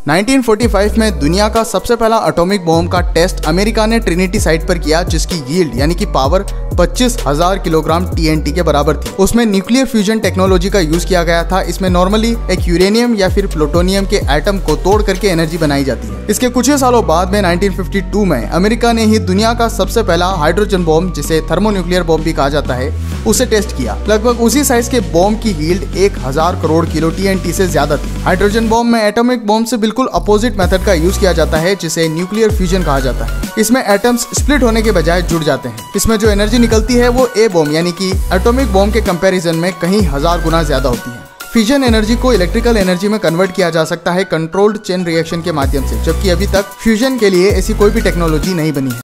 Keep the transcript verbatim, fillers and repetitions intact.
Nineteen forty five में दुनिया का सबसे पहला एटॉमिक बॉम्ब का टेस्ट अमेरिका ने ट्रिनिटी साइट पर किया, जिसकी यील्ड यानी कि पावर पच्चीस हज़ार किलोग्राम टीएनटी के बराबर थी। उसमें न्यूक्लियर फ्यूजन टेक्नोलॉजी का यूज किया गया था। इसमें नॉर्मली एक यूरेनियम या फिर प्लूटोनियम के एटम को तोड़ करके एनर्जी बनाई जाती है। इसके कुछ ही सालों बाद में नाइनटीन फिफ्टी टू में अमेरिका ने ही दुनिया का सबसे पहला हाइड्रोजन बॉम्ब, जिसे थर्मोन्यूक्लियर बॉम्ब भी कहा जाता है, उसे टेस्ट किया। लगभग उसी साइज के बॉम्ब की यील्ड एक हजार करोड़ किलो टीएनटी से ज्यादा थी। हाइड्रोजन बॉम्ब में एटॉमिक बॉम्ब से बिल्कुल अपोजिट मेथड का यूज किया जाता है, जिसे न्यूक्लियर फ्यूजन कहा जाता है। इसमें एटम्स स्प्लिट होने के बजाय जुड़ जाते हैं। इसमें जो एनर्जी निकलती है वो ए बॉम्ब यानी कि एटॉमिक बॉम्ब के कंपैरिजन में कहीं हजार गुना ज्यादा होती है। फ्यूजन एनर्जी को इलेक्ट्रिकल एनर्जी में कन्वर्ट किया जा सकता है कंट्रोल्ड चेन रिएक्शन के माध्यम से, जबकि अभी तक फ्यूजन के लिए ऐसी कोई भी टेक्नोलॉजी नहीं बनी है।